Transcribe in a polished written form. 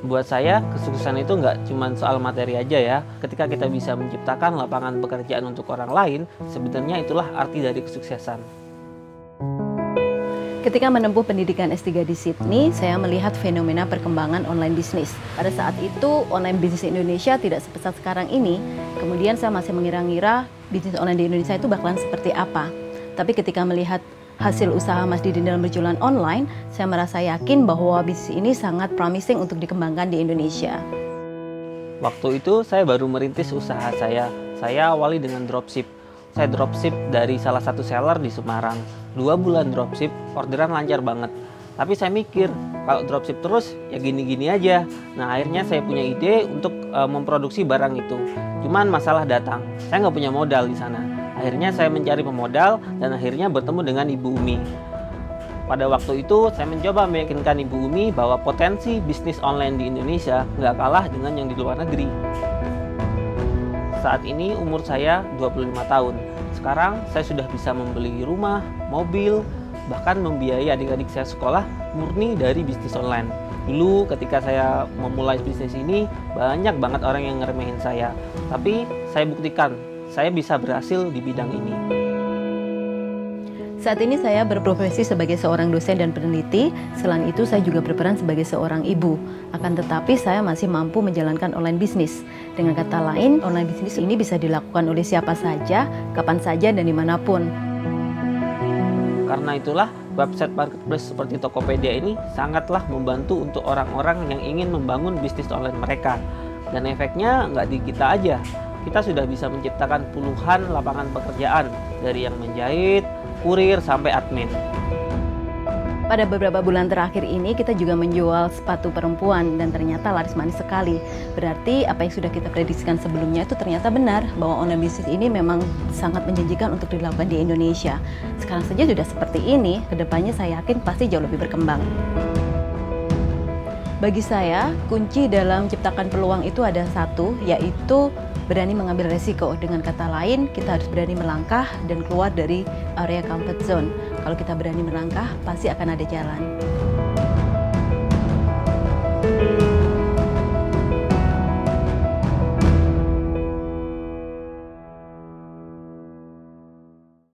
Buat saya, kesuksesan itu nggak cuma soal materi aja ya. Ketika kita bisa menciptakan lapangan pekerjaan untuk orang lain, sebenarnya itulah arti dari kesuksesan. Ketika menempuh pendidikan S3 di Sydney, saya melihat fenomena perkembangan online bisnis. Pada saat itu, online bisnis Indonesia tidak sepesat sekarang ini. Kemudian saya masih mengira-ngira bisnis online di Indonesia itu bakalan seperti apa. Tapi ketika melihat hasil usaha Mas Didin dalam berjualan online, saya merasa yakin bahwa bisnis ini sangat promising untuk dikembangkan di Indonesia. Waktu itu saya baru merintis usaha saya. Saya awali dengan dropship. Saya dropship dari salah satu seller di Semarang. 2 bulan dropship, orderan lancar banget. Tapi saya mikir, kalau dropship terus ya gini-gini aja. Nah akhirnya saya punya ide untuk memproduksi barang itu. Cuman masalah datang, saya nggak punya modal di sana. Akhirnya saya mencari pemodal dan akhirnya bertemu dengan Ibu Umi. Pada waktu itu saya mencoba meyakinkan Ibu Umi bahwa potensi bisnis online di Indonesia nggak kalah dengan yang di luar negeri. Saat ini umur saya 25 tahun. Sekarang saya sudah bisa membeli rumah, mobil, bahkan membiayai adik-adik saya sekolah murni dari bisnis online. Dulu ketika saya memulai bisnis ini, banyak banget orang yang ngeremehin saya. Tapi saya buktikan, saya bisa berhasil di bidang ini. Saat ini saya berprofesi sebagai seorang dosen dan peneliti. Selain itu saya juga berperan sebagai seorang ibu. Akan tetapi saya masih mampu menjalankan online bisnis. Dengan kata lain, online bisnis ini bisa dilakukan oleh siapa saja, kapan saja, dan dimanapun. Karena itulah website marketplace seperti Tokopedia ini sangatlah membantu untuk orang-orang yang ingin membangun bisnis online mereka. Dan efeknya nggak di kita aja. Kita sudah bisa menciptakan puluhan lapangan pekerjaan dari yang menjahit, kurir, sampai admin. Pada beberapa bulan terakhir ini kita juga menjual sepatu perempuan dan ternyata laris manis sekali. Berarti apa yang sudah kita prediksikan sebelumnya itu ternyata benar bahwa online bisnis ini memang sangat menjanjikan untuk dilakukan di Indonesia. Sekarang saja sudah seperti ini, kedepannya saya yakin pasti jauh lebih berkembang. Bagi saya, kunci dalam menciptakan peluang itu ada satu, yaitu berani mengambil resiko. Dengan kata lain, kita harus berani melangkah dan keluar dari area comfort zone. Kalau kita berani melangkah, pasti akan ada jalan.